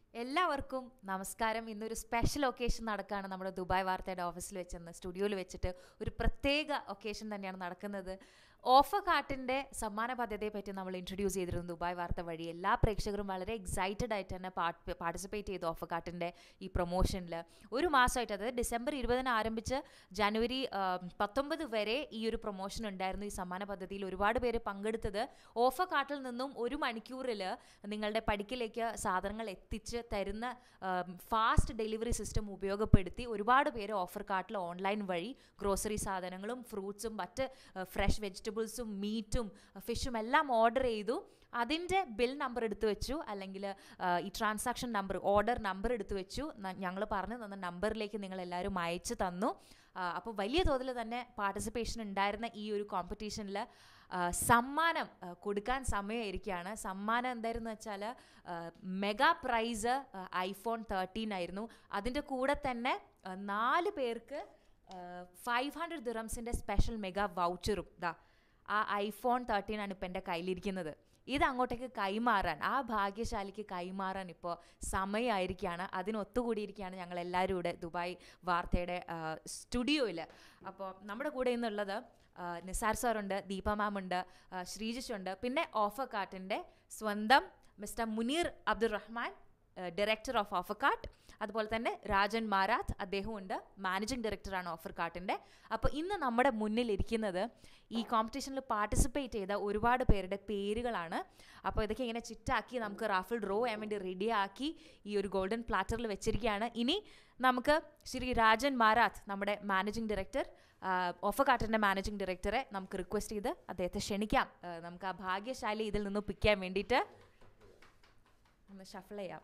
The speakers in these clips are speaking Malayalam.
എല്ലാവർക്കും നമസ്കാരം. ഇന്നൊരു സ്പെഷ്യൽ ഒക്കേഷൻ നടക്കുകയാണ് നമ്മുടെ ദുബായ് വാർത്തയുടെ ഓഫീസിൽ വെച്ചെന്ന് സ്റ്റുഡിയോയിൽ വെച്ചിട്ട് ഒരു പ്രത്യേക ഒക്കേഷൻ തന്നെയാണ് നടക്കുന്നത്. ഓഫർ കാർട്ടിൻ്റെ സമ്മാന പദ്ധതിയെ പറ്റി നമ്മൾ ഇൻട്രൊഡ്യൂസ് ചെയ്തിരുന്നു ദുബായ് വാർത്ത വഴി. എല്ലാ പ്രേക്ഷകരും വളരെ എക്സൈറ്റഡ് ആയിട്ട് തന്നെ പാർട്ടിസിപ്പേറ്റ് ചെയ്തു ഓഫർ കാർട്ടിൻ്റെ ഈ പ്രൊമോഷനിൽ. ഒരു മാസമായിട്ട്, അതായത് ഡിസംബർ 20 ആരംഭിച്ച് ജനുവരി 19 വരെ ഈ ഒരു പ്രൊമോഷൻ ഉണ്ടായിരുന്നു. ഈ സമ്മാന പദ്ധതിയിൽ ഒരുപാട് പേര് പങ്കെടുത്തത്. ഓഫർ കാർട്ടിൽ നിന്നും 1 മണിക്കൂറിൽ നിങ്ങളുടെ പടിക്കിലേക്ക് സാധനങ്ങൾ എത്തിച്ച് തരുന്ന ഫാസ്റ്റ് ഡെലിവറി സിസ്റ്റം ഉപയോഗപ്പെടുത്തി ഒരുപാട് പേര് ഓഫർ കാർട്ടിൽ ഓൺലൈൻ വഴി ഗ്രോസറി സാധനങ്ങളും ഫ്രൂട്ട്സും മറ്റ് ഫ്രഷ് വെജിറ്റബിൾസും മീറ്റും ഫിഷും എല്ലാം ഓർഡർ ചെയ്തു. അതിൻ്റെ ബിൽ നമ്പർ എടുത്തു വെച്ചു, അല്ലെങ്കിൽ ഈ ട്രാൻസാക്ഷൻ നമ്പർ, ഓർഡർ നമ്പർ എടുത്തു വെച്ചു. ഞങ്ങൾ പറഞ്ഞു തന്ന നമ്പറിലേക്ക് നിങ്ങൾ എല്ലാവരും അയച്ചു തന്നു. അപ്പോൾ വലിയ തോതിൽ തന്നെ പാർട്ടിസിപ്പേഷൻ ഉണ്ടായിരുന്ന ഈ ഒരു കോമ്പറ്റീഷനിൽ സമ്മാനം കൊടുക്കാൻ സമയമായിരിക്കുകയാണ്. സമ്മാനം എന്തായിരുന്നു വെച്ചാൽ മെഗാ പ്രൈസ് iPhone 13 ആയിരുന്നു. അതിൻ്റെ കൂടെ തന്നെ 4 പേർക്ക് 500 ദിറംസിൻ്റെ സ്പെഷ്യൽ മെഗാ വൗച്ചറും. ആ iPhone 13 ആണ് ഇപ്പം എൻ്റെ കയ്യിലിരിക്കുന്നത്. ഇത് അങ്ങോട്ടേക്ക് കൈമാറാൻ, ആ ഭാഗ്യശാലിക്ക് കൈമാറാൻ ഇപ്പോൾ സമയമായിരിക്കുകയാണ്. അതിനൊത്തുകൂടിയിരിക്കുകയാണ് ഞങ്ങൾ എല്ലാവരും ഇവിടെ ദുബായ് വാർത്തയുടെ സ്റ്റുഡിയോയിൽ. അപ്പോൾ നമ്മുടെ കൂടെ ഇന്നുള്ളത് നിസാർ സാറുണ്ട്, ദീപ മാം ഉണ്ട്, ശ്രീജിഷുണ്ട്, പിന്നെ ഓഫർ കാർട്ടിൻ്റെ സ്വന്തം Mister Muneer Abdurahman, director of Offer Cart. അതുപോലെ തന്നെ രാജൻ മാരാത്ത്, അദ്ദേഹമുണ്ട്, മാനേജിംഗ് ഡയറക്ടറാണ് ഓഫർ കാർട്ടിൻ്റെ. അപ്പോൾ ഇന്ന് നമ്മുടെ മുന്നിലിരിക്കുന്നത് ഈ കോമ്പറ്റീഷനിൽ പാർട്ടിസിപ്പേറ്റ് ചെയ്ത ഒരുപാട് പേരുടെ പേരുകളാണ്. അപ്പോൾ ഇതൊക്കെ ഇങ്ങനെ ചിറ്റാക്കി നമുക്ക് റാഫിൾ ഡ്രോ ചെയ്യാൻ വേണ്ടി റെഡിയാക്കി ഈ ഒരു ഗോൾഡൻ പ്ലാറ്ററിൽ വെച്ചിരിക്കുകയാണ്. ഇനി നമുക്ക് ശ്രീ രാജൻ മാരാത്ത്, നമ്മുടെ മാനേജിംഗ് ഡയറക്ടർ, ഓഫർ കാർട്ടിൻ്റെ മാനേജിംഗ് ഡയറക്ടറെ നമുക്ക് റിക്വസ്റ്റ് ചെയ്ത് അദ്ദേഹത്തെ ക്ഷണിക്കാം. നമുക്ക് ആ ഭാഗ്യശാലി ഇതിൽ നിന്ന് പിക്കാൻ വേണ്ടിയിട്ട് ഒന്ന് ഷഫിൾ ചെയ്യാം.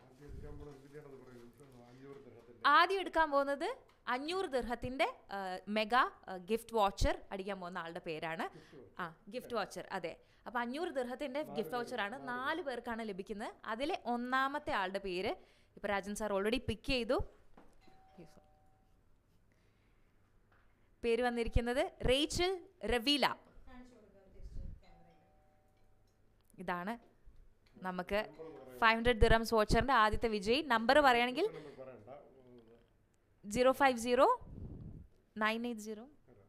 ആദ്യം എടുക്കാൻ പോകുന്നത് 500 ദിർഹത്തിൻ്റെ മെഗാ ഗിഫ്റ്റ് വാച്ചർ അടിക്കാൻ പോകുന്ന ആളുടെ പേരാണ്. ഗിഫ്റ്റ് വാച്ചർ, അതെ. അപ്പോൾ 500 ദിർഹത്തിൻ്റെ ഗിഫ്റ്റ് വാച്ചറാണ് 4 പേർക്കാണ് ലഭിക്കുന്നത്. അതിലെ ഒന്നാമത്തെ ആളുടെ പേര് ഇപ്പോൾ രാജൻ സാർ ഓൾറെഡി പിക്ക് ചെയ്തു. പേര് വന്നിരിക്കുന്നത് റേച്ചൽ റവീല. ഇതാണ് നമുക്ക് 500 ദിറംസ് വാച്ചറിൻ്റെ ആദ്യത്തെ വിജയി. നമ്പർ പറയുകയാണെങ്കിൽ 050-980.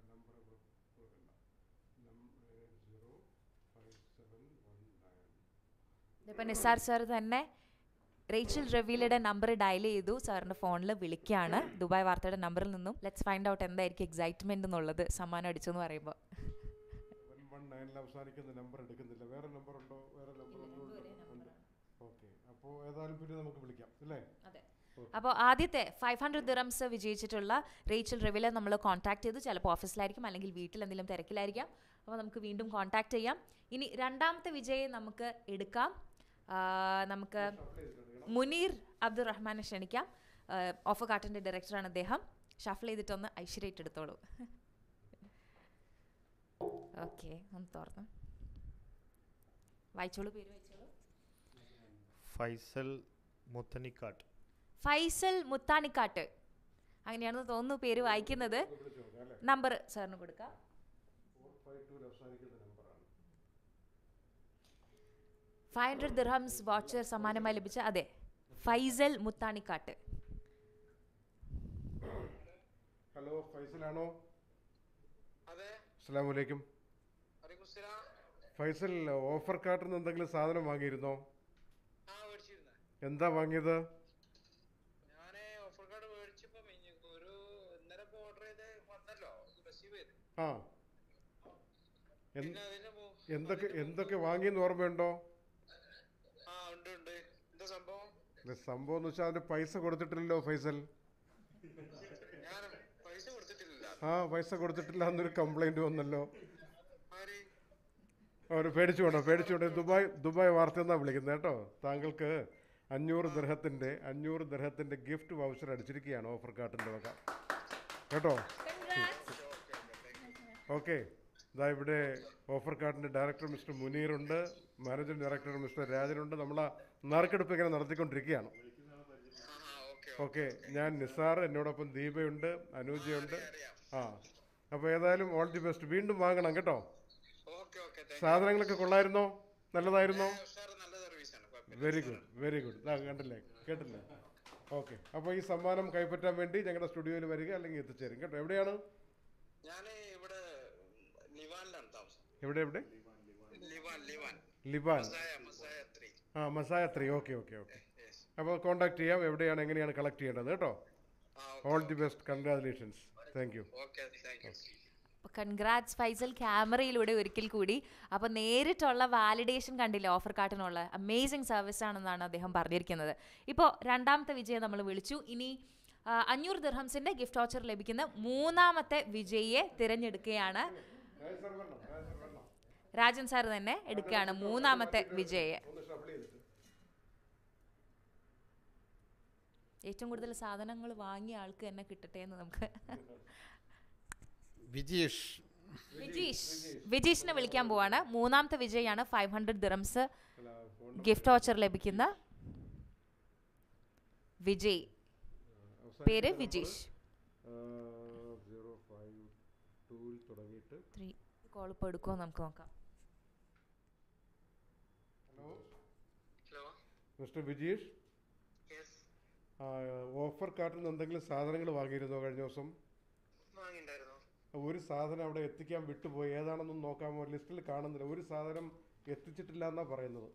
ഇപ്പം നിസാർ സാർ തന്നെ റേച്ചൽ റവീലയുടെ നമ്പർ ഡയൽ ചെയ്തു, സാറിൻ്റെ ഫോണിൽ വിളിക്കുകയാണ് ദുബായ് വാർത്തയുടെ നമ്പറിൽ നിന്നും. ലെറ്റ്സ് ഫൈൻഡ് ഔട്ട് എന്തായിരിക്കും എക്സൈറ്റ്മെന്റ് എന്നുള്ളത് സമ്മാനം അടിച്ചു എന്ന് പറയുമ്പോൾ. നമ്പർ എടുക്കുന്നില്ല, വേറെ നമ്പർ ഉണ്ടോ? വേറെ നമ്പർ ഓക്കെ, അപ്പോൾ ഏതായാലും പിന്നെ നമുക്ക് വിളിക്കാം അല്ലേ? അതെ. അപ്പോൾ ആദ്യത്തെ 500 ദിറംസ് വിജയിച്ചിട്ടുള്ള റേച്ചൽ റവീല നമ്മൾ കോൺടാക്ട് ചെയ്തു. ചിലപ്പോൾ ഓഫീസിലായിരിക്കും, അല്ലെങ്കിൽ വീട്ടിൽ എന്തെങ്കിലും തിരക്കിലായിരിക്കാം. അപ്പോൾ നമുക്ക് വീണ്ടും കോൺടാക്ട് ചെയ്യാം. ഇനി രണ്ടാമത്തെ വിജയം നമുക്ക് എടുക്കാം. നമുക്ക് മുനീർ അബ്ദുറഹ്മാനെ ക്ഷണിക്കാം. ഓഫർ കാർട്ടിൻ്റെ ഡയറക്ടറാണ് അദ്ദേഹം. ഷഫിൾ ചെയ്തിട്ടൊന്ന് ഐശ്വര്യമായിട്ട് എടുത്തോളൂ. ഓക്കെ, ഒന്ന് തുറന്നു വായിച്ചോളൂ. പേര് വായിച്ചോളൂ. ഫൈസൽ മുത്തനിക്കാട്ട്. ഫൈസൽ മുത്താനിക്കാട്ട്, അങ്ങനെയാണെന്ന് തോന്നുന്നു പേര് വായിക്കുന്നത്. നമ്പർ സാറിന് കൊടുക്കാം. 500 ദിർഹംസ് വാച്ചർ സമ്മാനമായി ലഭിച്ച, അതെ, ഫൈസൽ മുത്താനിക്കാട്ട്. ഹലോ, ഫൈസലാണോ? അസ്സലാമു അലൈക്കും. ഫൈസൽ, ഓഫർ കാർട്ടിൽ നിന്ന് എന്തെങ്കിലും സാധനം വാങ്ങിയിരുന്നോ? എന്താ വാങ്ങിയത്? ആ, എന്തൊക്കെ വാങ്ങിയെന്ന് ഓർമ്മയുണ്ടോ? സംഭവം എന്ന് വെച്ചാൽ അതിന് പൈസ കൊടുത്തിട്ടില്ലല്ലോ ഫൈസൽ. പൈസ കൊടുത്തിട്ടില്ല എന്നൊരു കംപ്ലൈന്റ് വന്നല്ലോ. അവർ പേടിച്ചുകൊണ്ടോ. ദുബായ് വാർത്ത എന്നാ വിളിക്കുന്നത് കേട്ടോ. താങ്കൾക്ക് 500 ദിർഹത്തിന്റെ ഗിഫ്റ്റ് വൗച്ചർ അടിച്ചിരിക്കുകയാണ് ഓഫർ കാർട്ടിന്റെ വക കേട്ടോ. ഓക്കെ, ഇതാ ഇവിടെ ഓഫർ കാർട്ടിന്റെ ഡയറക്ടർ മിസ്റ്റർ മുനീറുണ്ട്, മാനേജിംഗ് ഡയറക്ടർ മിസ്റ്റർ രാജനുണ്ട്. നമ്മൾ ആ നറുക്കെടുപ്പ് ഇങ്ങനെ നടത്തിക്കൊണ്ടിരിക്കുകയാണ്. ഓക്കെ, ഞാൻ നിസാർ, എന്നോടൊപ്പം ദീപയുണ്ട്, അനൂജയുണ്ട്. അപ്പോൾ ഏതായാലും ഓൾ ദി ബെസ്റ്റ്. വീണ്ടും വാങ്ങണം കേട്ടോ. സാധനങ്ങളൊക്കെ കൊള്ളായിരുന്നോ? നല്ലതായിരുന്നോ? Very good. കണ്ടില്ലേ? കേട്ടില്ലേ? ഓക്കെ, അപ്പോൾ ഈ സമ്മാനം കൈപ്പറ്റാൻ വേണ്ടി ഞങ്ങളുടെ സ്റ്റുഡിയോയിൽ വരിക, അല്ലെങ്കിൽ എത്തിച്ചേരും കേട്ടോ. എവിടെയാണ്? എവിടെ എവിടെ? ലിവാൻ. ആ, മസായ 3. Okay okay okay. അപ്പോൾ കോൺടാക്ട് ചെയ്യാം, എവിടെയാണ് എങ്ങനെയാണ് കളക്ട് ചെയ്യേണ്ടത് കേട്ടോ. All the best, congratulations. Thank you. Congrats Faisal, ക്യാമറയിലൂടെ ഒരിക്കൽ കൂടി. അപ്പോൾ നേരിട്ടുള്ള വാലിഡേഷൻ കണ്ടില്ല ഓഫർ കാർട്ടിനുള്ള. അമേസിങ് സർവീസ് ആണെന്നാണ് അദ്ദേഹം പറഞ്ഞിരിക്കുന്നത്. ഇപ്പോൾ രണ്ടാമത്തെ വിജയം നമ്മൾ വിളിച്ചു. ഇനി 500 ദിർഹംസിൻ്റെ ഗിഫ്റ്റ് വൗച്ചർ ലഭിക്കുന്ന മൂന്നാമത്തെ വിജയിയെ തിരഞ്ഞെടുക്കുകയാണ്. രാജൻ സാർ തന്നെ എടുക്കുകയാണ് മൂന്നാമത്തെ വിജയെ. ഏറ്റവും കൂടുതൽ സാധനങ്ങൾ വാങ്ങിയ ആൾക്ക് തന്നെ കിട്ടട്ടെ എന്ന് നമുക്ക്. വിജീഷിനെ വിളിക്കാൻ പോവാണ്. മൂന്നാമത്തെ വിജയാണ് 500 ദിർഹംസ് ഗിഫ്റ്റ് വൗച്ചർ ലഭിക്കുന്ന വിജയ്. പേര് വിജീഷ്. കോൾ ഇപ്പോൾ എടുക്കുമോ നമുക്ക് നോക്കാം. മിസ്റ്റർ വിജീഷ്, ഓഫർ കാർട്ടിൽ നിന്ന് എന്തെങ്കിലും സാധനങ്ങൾ വാങ്ങിയിരുന്നോ കഴിഞ്ഞ ദിവസം? ഒരു സാധനം അവിടെ എത്തിക്കാൻ വിട്ടുപോയി, ഏതാണെന്നൊന്നും നോക്കാമോ? ലിസ്റ്റിൽ കാണുന്നില്ല, ഒരു സാധനം എത്തിച്ചിട്ടില്ല എന്നാ പറയുന്നത്.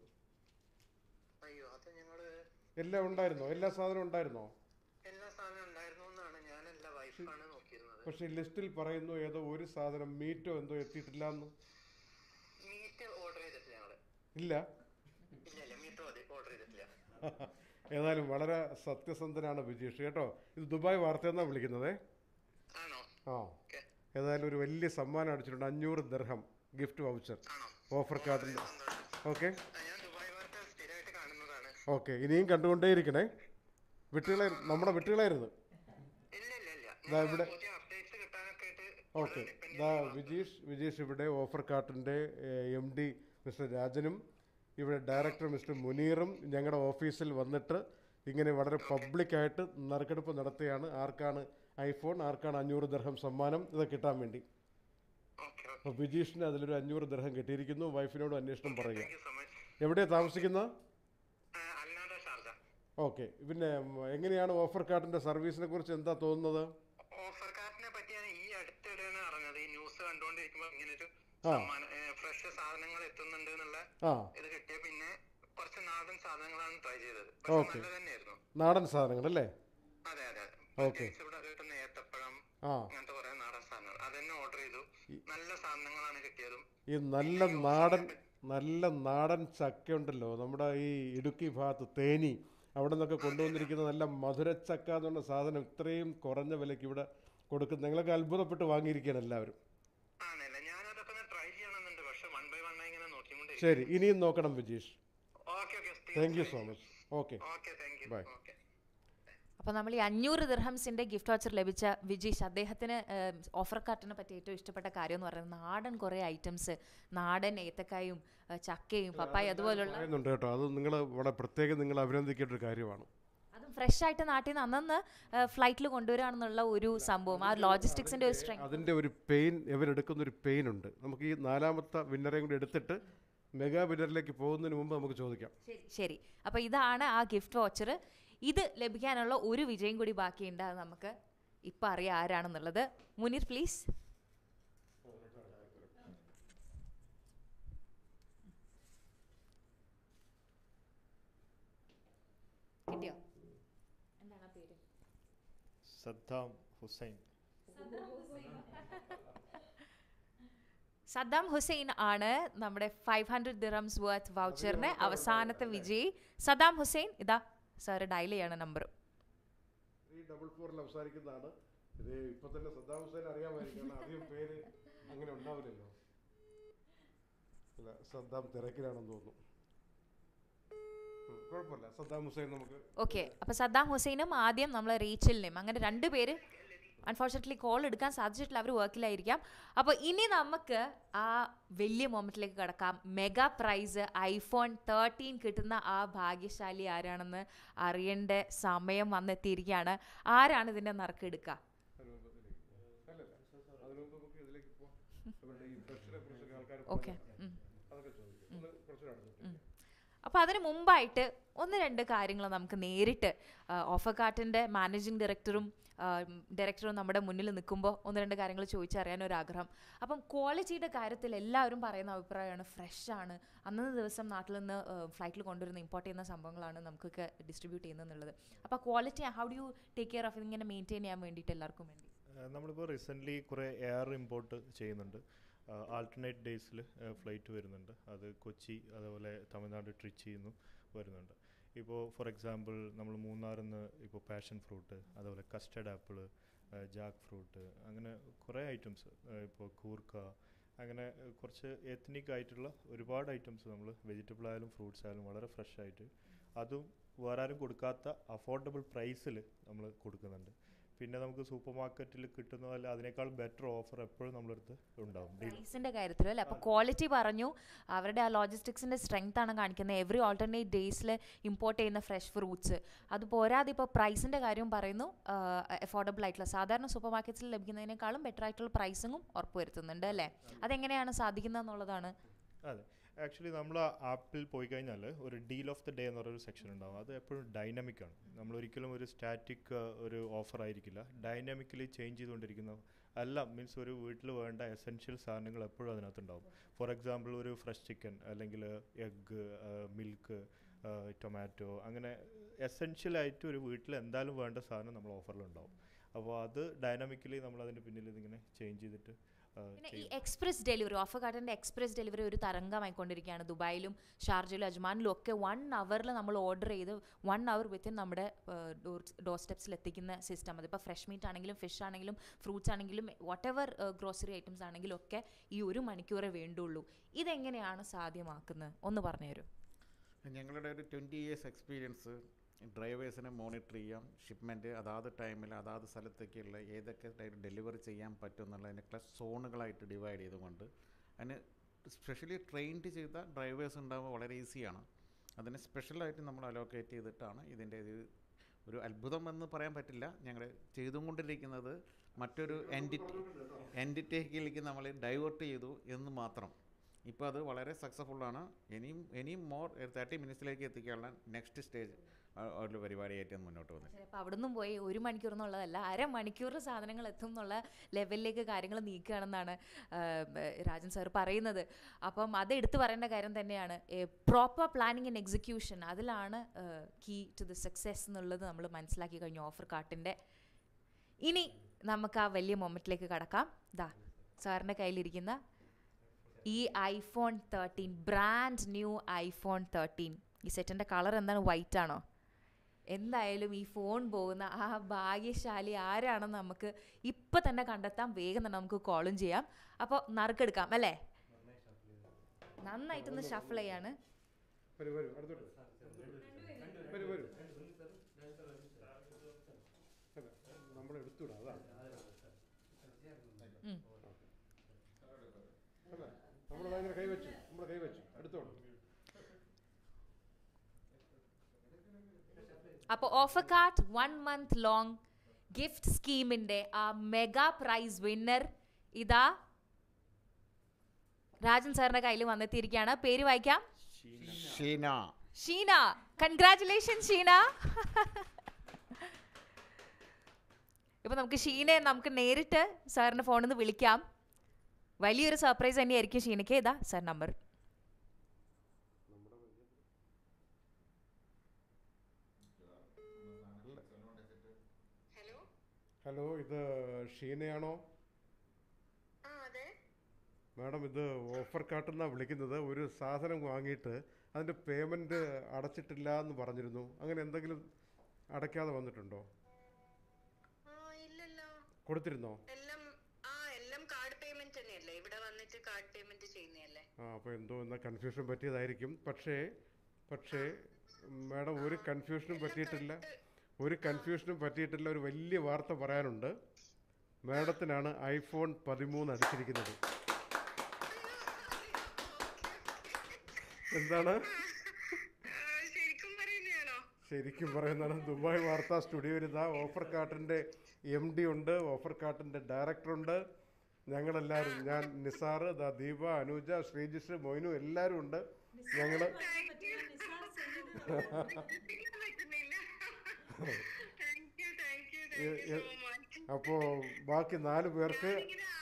എല്ലാം ഉണ്ടായിരുന്നോ? എല്ലാ സാധനവും ഉണ്ടായിരുന്നോ? പക്ഷെ ലിസ്റ്റിൽ പറയുന്നു ഏതോ ഒരു സാധനം, മീറ്റോ എന്തോ എത്തിയിട്ടില്ല എന്ന്. ഇല്ല. ഏതായാലും വളരെ സത്യസന്ധനാണ് വിജീഷ് കേട്ടോ. ഇത് ദുബായ് വാർത്ത എന്നാ വിളിക്കുന്നതേ. ആ, ഏതായാലും ഒരു വലിയ സമ്മാനം അടിച്ചിട്ടുണ്ട്. 500 ദിർഹം ഗിഫ്റ്റ് വൗച്ചർ ഓഫർ കാർഡിൽ. ഓക്കെ ഓക്കെ, ഇനിയും കണ്ടുകൊണ്ടേയിരിക്കണേ. നമ്മുടെ വിട്ടുകളായിരുന്നു ഇവിടെ. ഓക്കെ, വിജീഷ് ഇവിടെ ഓഫർ കാർട്ടിൻ്റെ MD മിസ്റ്റർ രാജനും ഇവിടെ ഡയറക്ടർ മിസ്റ്റർ മുനീറും ഞങ്ങളുടെ ഓഫീസിൽ വന്നിട്ട് ഇങ്ങനെ വളരെ പബ്ലിക്കായിട്ട് നറുക്കെടുപ്പ് നടത്തുകയാണ്. ആർക്കാണ് ഐഫോൺ, ആർക്കാണ് 500 ദിർഹം സമ്മാനം, ഇത് കിട്ടാൻ വേണ്ടി. അപ്പോൾ വിജീഷിന് അതിലൊരു 500 ദിർഹം കിട്ടിയിരിക്കുന്നു. വൈഫിനോട് അന്വേഷണം പറയുക. എവിടെയാണ് താമസിക്കുന്നത്? ഓക്കെ, പിന്നെ എങ്ങനെയാണ് ഓഫർ കാർട്ടിൻ്റെ സർവീസിനെ കുറിച്ച് എന്താ തോന്നുന്നത്? ഓഫർ കാർട്ടിനെ പറ്റിയാണ് ഈ അടുത്തിടെയാണ് അറിഞ്ഞത്. ഈ ന്യൂസ് കണ്ടുകൊണ്ടിരിക്കുമ്പോൾ ഇങ്ങനൊരു ഫ്രഷ് സാധനങ്ങൾ എത്തുന്നുണ്ട് എന്നുള്ള ഇത് കിട്ടിയ പിന്നെ കുറച്ച് നാടൻ സാധനങ്ങളാണ് ട്രൈ ചെയ്തത്. നല്ല തന്നെയായിരുന്നു. നാടൻ സാധനങ്ങൾ അല്ലേ? അതെ അതെ. ഇവിടെ കിട്ടുന്ന ഏത്തപ്പഴം, അങ്ങനത്തെ കുറെ നാടൻ സാധനങ്ങൾ അതെന്നെ ഓർഡർ ചെയ്തു. നല്ല സാധനങ്ങളാണ് കിട്ടിയതും. ഈ നല്ല നാടൻ ചക്ക ഉണ്ടല്ലോ, നമ്മുടെ ഈ ഇടുക്കി ഭാഗത്ത് തേനി, അവിടെ നിന്നൊക്കെ കൊണ്ടുവന്നിരിക്കുന്ന നല്ല മധുരച്ചക്ക എന്ന് പറഞ്ഞ സാധനം ഇത്രയും കുറഞ്ഞ വിലയ്ക്ക് ഇവിടെ കൊടുക്കുന്നത് നിങ്ങളൊക്കെ അത്ഭുതപ്പെട്ട് വാങ്ങിയിരിക്കുകയാണ് എല്ലാവരും. ശരി, ഇനിയും നോക്കണം Vijeesh. Thank you so much. Okay, bye. അപ്പോൾ നമ്മൾ ഈ 500 ദിർഹംസിൻ്റെ ഗിഫ്റ്റ് വൗച്ചർ ലഭിച്ച വിജീഷ്, അദ്ദേഹത്തിന് ഓഫർ കാർട്ടിനെ പറ്റി ഏറ്റവും ഇഷ്ടപ്പെട്ട കാര്യം എന്ന് പറയുന്നത് നാടൻ കുറേ ഐറ്റംസ്, നാടൻ ഏത്തക്കായും ചക്കയും പപ്പായ അതുപോലുള്ള കേട്ടോ. അത് നിങ്ങൾ വളരെ പ്രത്യേകം നിങ്ങൾ അഭിനന്ദിക്കേണ്ട ഒരു കാര്യമാണ്. അതും ഫ്രഷ് ആയിട്ട് നാട്ടിൽ നിന്ന് അന്നന്ന് ഫ്ലൈറ്റിൽ കൊണ്ടുവരാണെന്നുള്ള ഒരു സംഭവം, ആ ലോജിസ്റ്റിക്സിൻ്റെ ഒരു സ്ട്രെങ്ത്. അതിൻ്റെ ഒരു പെയിൻ, ഇവരെടുക്കുന്ന ഒരു പെയിൻ ഉണ്ട്. നമുക്ക് ഈ നാലാമത്തെ വിന്നറേയും കൂടി എടുത്തിട്ട് മെഗാ വിന്നറിലേക്ക് പോകുന്നതിന് മുമ്പ് നമുക്ക് ചോദിക്കാം. ശരി. അപ്പോൾ ഇതാണ് ആ ഗിഫ്റ്റ് വൗച്ചർ. ഇത് ലഭിക്കാനുള്ള ഒരു വിജയം കൂടി ബാക്കിയുണ്ട്. അത് നമുക്ക് ഇപ്പം അറിയാം ആരാണെന്നുള്ളത്. മുനീർ പ്ലീസ്. കിട്ടിയോ? എന്താണ് പേര്? സദ്ദാം ഹുസൈൻ. സദ്ദാം ഹുസൈൻ ആണ് നമ്മുടെ 500 ദിർഹംസ് വർത്ത് വൗച്ചറിന് അവസാനത്തെ വിജയി. സദ്ദാം ഹുസൈൻ, ഇതാ സാറ് ഡയൽ ചെയ്യാണ് നമ്പർ. 344 അവസാനിക്കുന്നതാണ്. ഇത് ഇപ്പൊ തന്നെ സദ്ദാം ഹുസൈൻ അറിയാമായിരിക്കും, അധികം പേര് അങ്ങനെ ഉണ്ടാവില്ലല്ലോ. അല്ല, സദ്ദാം തിരക്കിലാണെന്ന് തോന്നുന്നു. കുഴപ്പമില്ല, സദ്ദാം ഹുസൈൻ നമുക്ക്. ഓക്കെ, അപ്പോൾ സദ്ദാം ഹുസൈനും ആദ്യം നമ്മൾ റീച്ചിലിനും അങ്ങനെ 2 പേര് അൺഫോർച്യുനേറ്റ്ലി കോൾ എടുക്കാൻ സാധിച്ചിട്ടില്ല, അവർ വർക്കിലായിരിക്കാം. അപ്പോൾ ഇനി നമുക്ക് ആ വലിയ മൊമെൻറ്റിലേക്ക് കിടക്കാം. മെഗാ പ്രൈസ് iPhone 13 കിട്ടുന്ന ആ ഭാഗ്യശാലി ആരാണെന്ന് അറിയേണ്ട സമയം വന്നെത്തിയിരിക്കുകയാണ്. ആരാണ് ഇതിൻ്റെ നറുക്കെടുക്കുക? ഓക്കെ, അപ്പോൾ അതിന് മുമ്പായിട്ട് ഒന്ന് രണ്ട് കാര്യങ്ങൾ നമുക്ക് നേരിട്ട് ഓഫർകാർട്ടിൻ്റെ മാനേജിങ് ഡയറക്ടറും നമ്മുടെ മുന്നിൽ നിൽക്കുമ്പോൾ ഒന്ന് രണ്ട് കാര്യങ്ങൾ ചോദിച്ചറിയാനൊരാഗ്രഹം. അപ്പം ക്വാളിറ്റിയുടെ കാര്യത്തിൽ എല്ലാവരും പറയുന്ന അഭിപ്രായമാണ് ഫ്രഷാണ്, അന്നത്തെ ദിവസം നാട്ടിൽ നിന്ന് ഫ്ലൈറ്റിൽ കൊണ്ടുവരുന്ന ഇമ്പോർട്ട് ചെയ്യുന്ന സംഭവങ്ങളാണ് നമുക്കൊക്കെ ഡിസ്ട്രിബ്യൂട്ട് ചെയ്യുന്നതെന്നുള്ളത്. അപ്പോൾ quality how do you take care of ഇതിങ്ങനെ മെയിൻറ്റെയിൻ ചെയ്യാൻ വേണ്ടിയിട്ട് എല്ലാവർക്കും വേണ്ടി? നമ്മളിപ്പോൾ റീസെൻ്റ്ലി കുറേ എയർ ഇമ്പോർട്ട് ചെയ്യുന്നുണ്ട്. ആൾട്ടർനേറ്റ് ഡേയ്സിൽ ഫ്ലൈറ്റ് വരുന്നുണ്ട്. അത് കൊച്ചി, അതുപോലെ തമിഴ്നാട് ട്രിച്ചിയിൽ നിന്നും വരുന്നുണ്ട്. ഇപ്പോൾ ഫോർ എക്സാമ്പിൾ നമ്മൾ മൂന്നാറിൽ നിന്ന് ഇപ്പോൾ പാഷൻ ഫ്രൂട്ട്, അതുപോലെ കസ്റ്റർഡ് ആപ്പിൾ, ജാക്ക് ഫ്രൂട്ട്, അങ്ങനെ കുറേ ഐറ്റംസ്, ഇപ്പോൾ കൂർക്ക, അങ്ങനെ കുറച്ച് എത്നിക് ആയിട്ടുള്ള ഒരുപാട് ഐറ്റംസ് നമ്മൾ വെജിറ്റബിൾ ആയാലും ഫ്രൂട്ട്സ് ആയാലും വളരെ ഫ്രഷ് ആയിട്ട്, അതും വേറെ ആരും കൊടുക്കാത്ത അഫോർഡബിൾ പ്രൈസിൽ നമ്മൾ കൊടുക്കുന്നുണ്ട്. പിന്നെ നമുക്ക് സൂപ്പർ മാർക്കറ്റിൽ കിട്ടുന്നതല്ല അതിനേക്കാൾ ബെറ്റർ ഓഫർ എപ്പോഴും നമ്മളടുത്ത് ഉണ്ടാവും പ്രൈസിൻ്റെ കാര്യത്തിലും അല്ലേ. അപ്പോൾ ക്വാളിറ്റി പറഞ്ഞു, അവരുടെ ആ ലോജിസ്റ്റിക്സിൻ്റെ സ്ട്രെങ്ത് ആണ് കാണിക്കുന്നത്. എവറി ഓൾട്ടർനേറ്റ് ഡേയ്സിൽ ഇമ്പോർട്ട് ചെയ്യുന്ന ഫ്രഷ് ഫ്രൂട്ട്സ്, അത് പോരാതെ ഇപ്പോൾ പ്രൈസിൻ്റെ കാര്യം പറയുന്നു, അഫോർഡബിൾ ആയിട്ടുള്ള സാധാരണ സൂപ്പർ മാർക്കറ്റ്സിൽ ലഭിക്കുന്നതിനേക്കാളും ബെറ്റർ ആയിട്ടുള്ള പ്രൈസിങ്ങും ഉറപ്പുവരുത്തുന്നുണ്ട് അല്ലേ. അതെങ്ങനെയാണ് സാധിക്കുന്നത് എന്നുള്ളതാണ്. അതെ, ആക്ച്വലി നമ്മൾ ആപ്പിൽ പോയി കഴിഞ്ഞാൽ ഒരു ഡീൽ ഓഫ് ദ ഡേ എന്ന് പറയുന്ന ഒരു സെക്ഷൻ ഉണ്ടാവും. അത് എപ്പോഴും ഡൈനാമിക് ആണ്. നമ്മളൊരിക്കലും ഒരു സ്റ്റാറ്റിക് ഒരു ഓഫർ ആയിരിക്കില്ല, ഡൈനാമിക്കലി ചേഞ്ച് ചെയ്തുകൊണ്ടിരിക്കുന്ന എല്ലാം. മീൻസ് ഒരു വീട്ടിൽ വേണ്ട എസെൻഷ്യൽ സാധനങ്ങൾ എപ്പോഴും അതിനകത്തുണ്ടാവും. ഫോർ എക്സാമ്പിൾ ഒരു ഫ്രഷ് ചിക്കൻ, അല്ലെങ്കിൽ എഗ്ഗ്, മിൽക്ക്, ടൊമാറ്റോ, അങ്ങനെ എസെൻഷ്യലായിട്ട് ഒരു വീട്ടിൽ എന്തായാലും വേണ്ട സാധനം നമ്മൾ ഓഫറിലുണ്ടാവും. അപ്പോൾ അത് ഡൈനാമിക്കലി നമ്മൾ അതിൻ്റെ പിന്നിൽ ഇതിങ്ങനെ ചേഞ്ച് ചെയ്തിട്ട്. പിന്നെ ഈ എക്സ്പ്രസ് ഡെലിവറി, ഓഫർകാർട്ടിൻ്റെ എക്സ്പ്രസ് ഡെലിവറി ഒരു തരംഗമായിക്കൊണ്ടിരിക്കുകയാണ്. ദുബായിലും ഷാർജയിലും അജ്മാനിലും ഒക്കെ 1 hour നമ്മൾ ഓർഡർ ചെയ്ത് 1 hour വിത്തിൻ നമ്മുടെ ഡോർ സ്റ്റെപ്സിൽ എത്തിക്കുന്ന സിസ്റ്റം. അതിപ്പോൾ ഫ്രഷ് മീറ്റ് ആണെങ്കിലും ഫിഷ് ആണെങ്കിലും ഫ്രൂട്ട്സ് ആണെങ്കിലും വാട്ട് എവർ ഗ്രോസറി ഐറ്റംസ് ആണെങ്കിലും ഒക്കെ ഈ 1 മണിക്കൂറേ വേണ്ടുള്ളൂ. ഇതെങ്ങനെയാണ് സാധ്യമാക്കുന്നത് ഒന്ന് പറഞ്ഞു തരൂ. ഞങ്ങളുടെ ഒരു 20 years എക്സ്പീരിയൻസ് ഡ്രൈവേഴ്സിനെ മോണിറ്റർ ചെയ്യാം, ഷിപ്മെൻറ്റ് അതാത് ടൈമിൽ അതാത് സ്ഥലത്തേക്കുള്ള ഏതൊക്കെ ടൈം ഡെലിവറി ചെയ്യാൻ പറ്റും എന്നുള്ളതിനെ സോണുകളായിട്ട് ഡിവൈഡ് ചെയ്തുകൊണ്ട് അതിന് സ്പെഷ്യലി ട്രെയിൻഡ് ചെയ്ത ഡ്രൈവേഴ്സ് ഉണ്ടാകുമ്പോൾ വളരെ ഈസിയാണ്. അതിനെ സ്പെഷ്യലായിട്ട് നമ്മൾ അലോക്കേറ്റ് ചെയ്തിട്ടാണ് ഇതിൻ്റെ ഒരു അത്ഭുതം എന്ന് പറയാൻ പറ്റില്ല, ഞങ്ങൾ ചെയ്തുകൊണ്ടിരിക്കുന്നത് മറ്റൊരു എൻറ്റിറ്റിയിലേക്ക് നമ്മൾ ഡൈവേർട്ട് ചെയ്തു എന്ന് മാത്രം. ഇപ്പോൾ അത് വളരെ സക്സസ്ഫുള്ളാണ്. ഇനിയും മോർ 30 minutesലേക്ക് എത്തിക്കാനുള്ള നെക്സ്റ്റ് സ്റ്റേജ് ഒരു പരിപാടിയായിട്ട് മുന്നോട്ട് പോകുന്നത്. അപ്പോൾ അവിടെ നിന്നും പോയി 1 മണിക്കൂർ എന്നുള്ളതല്ല, അരമണിക്കൂർ സാധനങ്ങൾ എത്തും എന്നുള്ള ലെവലിലേക്ക് കാര്യങ്ങൾ നീക്കുകയാണെന്നാണ് രാജൻ സാർ പറയുന്നത്. അപ്പം അത് എടുത്തു പറയേണ്ട കാര്യം തന്നെയാണ്. പ്രോപ്പർ പ്ലാനിങ് ആൻഡ് എക്സിക്യൂഷൻ, അതിലാണ് കീ ടു ദി സക്സസ് എന്നുള്ളത് നമ്മൾ മനസ്സിലാക്കി കഴിഞ്ഞു ഓഫർകാർട്ടിൻ്റെ. ഇനി നമുക്ക് ആ വലിയ മൊമെൻറ്റിലേക്ക് കടക്കാം. ദാ സാറിൻ്റെ കയ്യിലിരിക്കുന്ന ഈ iPhone 13, ബ്രാൻഡ് ന്യൂ iPhone 13. ഈ സെറ്റിൻ്റെ കളർ എന്താണ്, വൈറ്റ് ആണോ? എന്തായാലും ഈ ഫോൺ പോകുന്ന ആ ഭാഗ്യശാലി ആരാണെന്ന് നമുക്ക് ഇപ്പം തന്നെ കണ്ടെത്താം. വേഗം തന്നെ നമുക്ക് കോളും ചെയ്യാം. അപ്പോൾ നറുക്കെടുക്കാം അല്ലേ? നന്നായിട്ടൊന്ന് ഷഫിൾ ചെയ്യാണ്. അപ്പോൾ ഓഫർകാർട്ട് 1 month long ഗിഫ്റ്റ് സ്കീമിൻ്റെ ആ മെഗാ പ്രൈസ് വിന്നർ ഇതാ രാജൻ സാറിന്റെ കയ്യിൽ വന്നെത്തിയിരിക്കുകയാണ്. പേര് വായിക്കാം, ഷീന. കൺഗ്രാറ്റുലേഷൻസ് ഷീന. ഇപ്പൊ നമുക്ക് ഷീനെ നേരിട്ട് സാറിന്റെ ഫോണിൽ നിന്ന് വിളിക്കാം. വലിയൊരു സർപ്രൈസ് തന്നെയായിരിക്കും ഷീനയ്ക്ക്. ഇതാ സാർ നമ്പർ. ഹലോ, ഇത് ഷീനയാണോ? മാഡം, ഇത് ഓഫർകാർട്ടിൽ നിന്നാണ് വിളിക്കുന്നത്. ഒരു സാധനം വാങ്ങിയിട്ട് അതിൻ്റെ പേയ്മെൻറ്റ് അടച്ചിട്ടില്ല എന്ന് പറഞ്ഞിരുന്നു. അങ്ങനെ എന്തെങ്കിലും അടയ്ക്കാതെ വന്നിട്ടുണ്ടോ? കൊടുത്തിരുന്നോ? അപ്പോൾ എന്തോ എന്നാൽ കൺഫ്യൂഷൻ പറ്റിയതായിരിക്കും. പക്ഷേ മാഡം, ഒരു കൺഫ്യൂഷനും പറ്റിയിട്ടില്ല. ഒരു വലിയ വാർത്ത പറയാനുണ്ട്. മാഡത്തിനാണ് iPhone 13 അടിച്ചിരിക്കുന്നത്. എന്താണ്? ശരിക്കും പറയുന്നതാണ്. ദുബായ് വാർത്താ സ്റ്റുഡിയോയിൽ ഇതാ ഓഫർകാർട്ടിൻ്റെ MD ഉണ്ട്, ഓഫർകാർട്ടിൻ്റെ ഡയറക്ടറുണ്ട്, ഞങ്ങളെല്ലാവരും, ഞാൻ നിസാർ, ദീപ, അനുജ, ശ്രീജിഷ്, മൊയ്നു എല്ലാവരും ഉണ്ട്. ഞങ്ങൾ അപ്പോ ബാക്കി 4 പേർക്ക്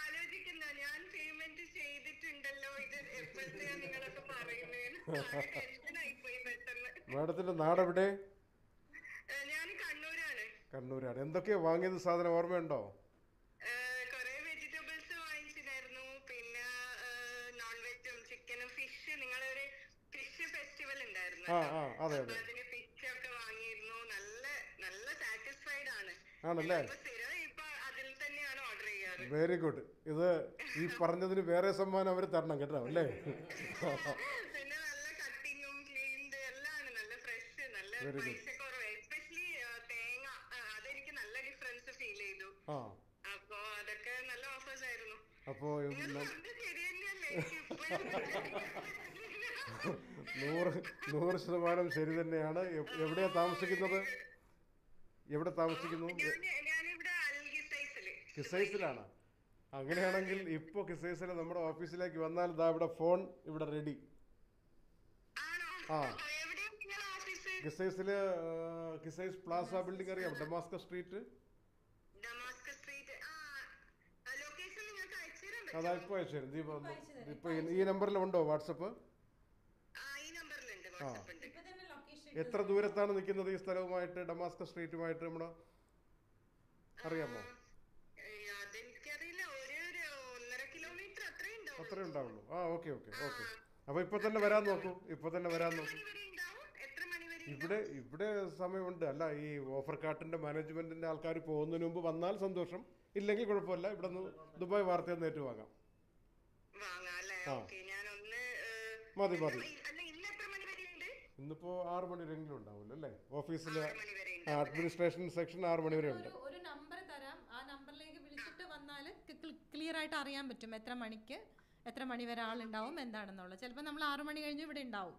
മാഡത്തിന്റെ നാടെവിടെ? കണ്ണൂരാണ്. എന്തൊക്കെയാ വാങ്ങിയത് സാധനം ഓർമ്മയുണ്ടോ? അതെ അതെ ആണല്ലേ. Very good. ഇത് ഈ പറഞ്ഞതിന് വേറെ സമ്മാനം അവർ തരണം കേട്ടോ അല്ലേ? Very good. അപ്പോ 100% ശരി തന്നെയാണ്. എവിടെയാ താമസിക്കുന്നത്? എവിടെ താമസിക്കുന്നു? കിസൈസിലാണ്. അങ്ങനെയാണെങ്കിൽ ഇപ്പോൾ കിസൈസിൽ നമ്മുടെ ഓഫീസിലേക്ക് വന്നാൽ ഇതാ ഇവിടെ ഫോൺ ഇവിടെ റെഡി. കിസൈസിൽ കിസൈസ് പ്ലാസ ബിൽഡിംഗ് അറിയാം? Damascus street. അതാ ഇപ്പോൾ അയച്ചുതരും. ഇപ്പോൾ ഈ നമ്പറിലുണ്ടോ വാട്സപ്പ്? എത്ര ദൂരത്താണ് നിൽക്കുന്നത് ഈ സ്ഥലവുമായിട്ട്, ഡമാസ്കസ് സ്ട്രീറ്റുമായിട്ട്? നമ്മുടെ അറിയാമോ? അത്രേ ഉണ്ടാവുള്ളൂ. ഓക്കെ. അപ്പോൾ ഇപ്പോൾ തന്നെ വരാൻ നോക്കൂ. ഇവിടെ സമയമുണ്ട്. അല്ല, ഈ ഓഫർ കാർട്ടിന്റെ മാനേജ്മെന്റിന്റെ ആൾക്കാർ പോകുന്നതിന് മുമ്പ് വന്നാൽ സന്തോഷം. ഇല്ലെങ്കിൽ കുഴപ്പമില്ല. ഇവിടെ നിന്ന് ദുബായ് വാർത്തയിൽ നിന്ന് ഏറ്റുവാങ്ങാം. മതി. ഇന്നിപ്പോ 6 മണി വരെയെങ്കിലും ഉണ്ടാവുമല്ലോ അല്ലേ? ഓഫീസിൽ അഡ്മിനിസ്ട്രേഷൻ സെക്ഷൻ 6 മണി വരെ ഉണ്ട്. ഒരു നമ്പർ തരാം. ആ നമ്പറിലേക്ക് വിളിച്ചിട്ട് വന്നാൽ ക്ലിയർ ആയിട്ട് അറിയാൻ പറ്റും എത്ര മണി വരെ ആളുണ്ടാവും എന്താണെന്നുള്ളത്. ചിലപ്പോൾ നമ്മൾ 6 മണി കഴിഞ്ഞ് ഇവിടെ ഉണ്ടാവും.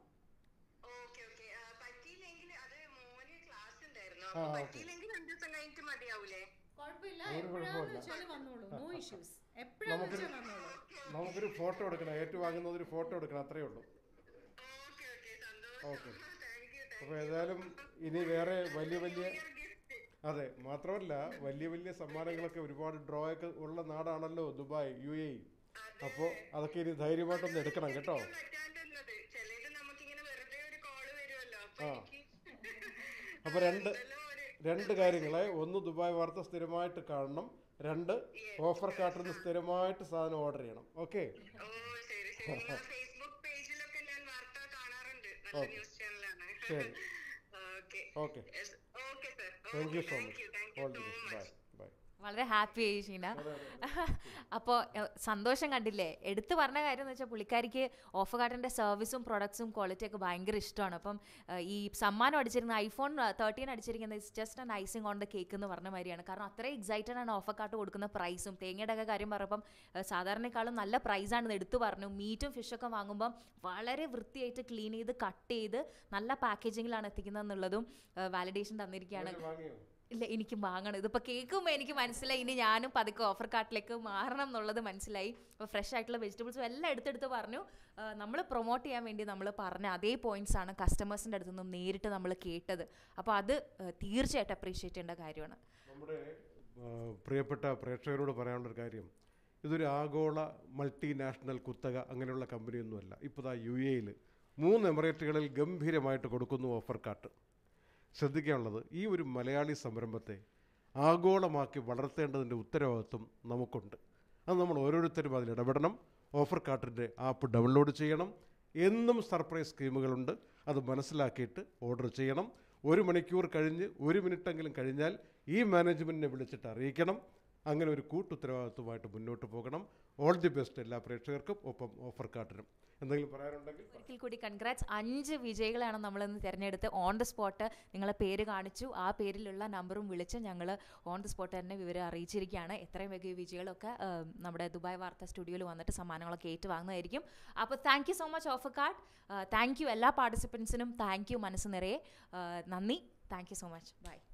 കുഴപ്പമില്ല, എപ്പോഴാന്ന് വെച്ചാൽ വന്നോളൂ. No issues. എപ്പോഴാന്ന് വെച്ചാൽ വന്നോളൂ. നമുക്കൊരു ഫോട്ടോ എടുക്കണം. ഏറ്റുവാങ്ങുന്നത് ഒരു ഫോട്ടോ എടുക്കണം. അത്രയേ ഉള്ളൂ. ഓക്കെ. അപ്പോൾ ഏതായാലും ഇനി വേറെ വലിയ അതെ, മാത്രമല്ല വലിയ സമ്മാനങ്ങളൊക്കെ ഒരുപാട് ഡ്രോ ഒക്കെ ഉള്ള നാടാണല്ലോ ദുബായ്, UAE. അപ്പോൾ അതൊക്കെ ഇനി ധൈര്യമായിട്ടൊന്ന് എടുക്കണം കേട്ടോ. അപ്പോൾ രണ്ട് കാര്യങ്ങളെ: ഒന്ന്, ദുബായ് വാർത്ത സ്ഥിരമായിട്ട് കാണണം. 2, ഓഫർ കാർട്ടിൽ നിന്ന് സ്ഥിരമായിട്ട് സാധനം ഓർഡർ ചെയ്യണം. ഓക്കെ. ശരി. Okay. Thank you so much. All the best. Bye. വളരെ ഹാപ്പി ആയി ഷീന. അപ്പോൾ സന്തോഷം കണ്ടില്ലേ? എടുത്തു പറഞ്ഞ കാര്യം എന്ന് വെച്ചാൽ പുള്ളിക്കാരിക്ക് ഓഫർ കാർട്ടിൻ്റെ സർവീസും പ്രൊഡക്ട്സും ക്വാളിറ്റി ഒക്കെ ഭയങ്കര ഇഷ്ടമാണ്. അപ്പം ഈ സമ്മാനം അടിച്ചിരുന്ന iPhone 13 അടിച്ചിരിക്കുന്നത് it's just an icing on the cake എന്ന് പറഞ്ഞ മാതിരിയാണ്. കാരണം അത്രയും എക്സൈറ്റഡ് ആണ് ഓഫർ കാർട്ട് കൊടുക്കുന്ന പ്രൈസും. തേങ്ങയുടെ ഒക്കെ കാര്യം പറഞ്ഞപ്പം സാധാരണക്കാളും നല്ല പ്രൈസാണെന്ന് എടുത്തു പറഞ്ഞു. മീറ്റും ഫിഷൊക്കെ വാങ്ങുമ്പം വളരെ വൃത്തിയായിട്ട് ക്ലീൻ ചെയ്ത് കട്ട് ചെയ്ത് നല്ല പാക്കേജിങ്ങിലാണ് എത്തിക്കുന്നത് എന്നുള്ളതും വാലിഡേഷൻ തന്നിരിക്കുകയാണ്. ഇല്ല, എനിക്ക് വാങ്ങണം. ഇതിപ്പോൾ കേൾക്കുമ്പോൾ എനിക്ക് മനസ്സിലായി ഇനി ഞാനും പതുക്കെ ഓഫർ കാർട്ടിലേക്ക് മാറണം എന്നുള്ളത് മനസ്സിലായി. അപ്പോൾ ഫ്രഷ് ആയിട്ടുള്ള വെജിറ്റബിൾസും എല്ലാം എടുത്തെടുത്ത് പറഞ്ഞു. നമ്മൾ പ്രൊമോട്ട് ചെയ്യാൻ വേണ്ടി നമ്മൾ പറഞ്ഞ അതേ പോയിന്റ്സാണ് കസ്റ്റമേഴ്സിൻ്റെ അടുത്തു നിന്നും നേരിട്ട് നമ്മൾ കേട്ടത്. അപ്പോൾ അത് തീർച്ചയായിട്ടും അപ്രീഷിയേറ്റ് ചെയ്യേണ്ട കാര്യമാണ്. നമ്മുടെ പ്രിയപ്പെട്ട പ്രേക്ഷകരോട് പറയാനുള്ളൊരു കാര്യം, ഇതൊരു ആഗോള മൾട്ടിനാഷണൽ കുത്തക അങ്ങനെയുള്ള കമ്പനിയൊന്നുമല്ല. ഇപ്പോൾ UAE-യിൽ 3 എമിറേറ്റുകളിൽ ഗംഭീരമായിട്ട് കൊടുക്കുന്നു ഓഫർ കാർട്ട്. ശ്രദ്ധിക്കാനുള്ളത്, ഈ ഒരു മലയാളി സംരംഭത്തെ ആഗോളമാക്കി വളർത്തേണ്ടതിൻ്റെ ഉത്തരവാദിത്വം നമുക്കുണ്ട്. അത് നമ്മൾ ഓരോരുത്തരും അതിൽ ഇടപെടണം. ഓഫർ കാർട്ടിൻ്റെ ആപ്പ് ഡൗൺലോഡ് ചെയ്യണം. എന്നും സർപ്രൈസ് സ്കീമുകളുണ്ട്. അത് മനസ്സിലാക്കിയിട്ട് ഓർഡർ ചെയ്യണം. 1 മണിക്കൂർ കഴിഞ്ഞ് 1 മിനിറ്റെങ്കിലും കഴിഞ്ഞാൽ ഈ മാനേജ്മെൻറ്റിനെ വിളിച്ചിട്ട് അറിയിക്കണം. അങ്ങനെ ഒരു കൂട്ടുത്തരവാദിത്വമായിട്ട് മുന്നോട്ട് പോകണം. ഓൾ ദി ബെസ്റ്റ് എല്ലാ പ്രേക്ഷകർക്കും, ഒപ്പം ഓഫർ കാർട്ടിനും. എന്തെങ്കിലും പറയാനുണ്ടെങ്കിൽ ഒരിക്കൽ കൂടി കൺഗ്രാറ്റ്സ്. 5 വിജയികളാണ് നമ്മളിന്ന് തിരഞ്ഞെടുത്ത്. ഓൺ ദ സ്പോട്ട് നിങ്ങളെ പേര് കാണിച്ചു. ആ പേരിലുള്ള നമ്പറും വിളിച്ച് ഞങ്ങൾ ഓൺ ദ സ്പോട്ട് തന്നെ വിവരം അറിയിച്ചിരിക്കുകയാണ്. എത്രയും വേഗം വിജയികളൊക്കെ നമ്മുടെ ദുബായ് വാർത്ത സ്റ്റുഡിയോയിൽ വന്നിട്ട് സമ്മാനങ്ങളൊക്കെ ഏറ്റുവാങ്ങുന്നതായിരിക്കും. അപ്പോൾ thank you so much offer cart. Thank you എല്ലാ പാർട്ടിസിപ്പൻസിനും. താങ്ക് യു മനസ്സ് നിറയെ നന്ദി. Thank you so much. By.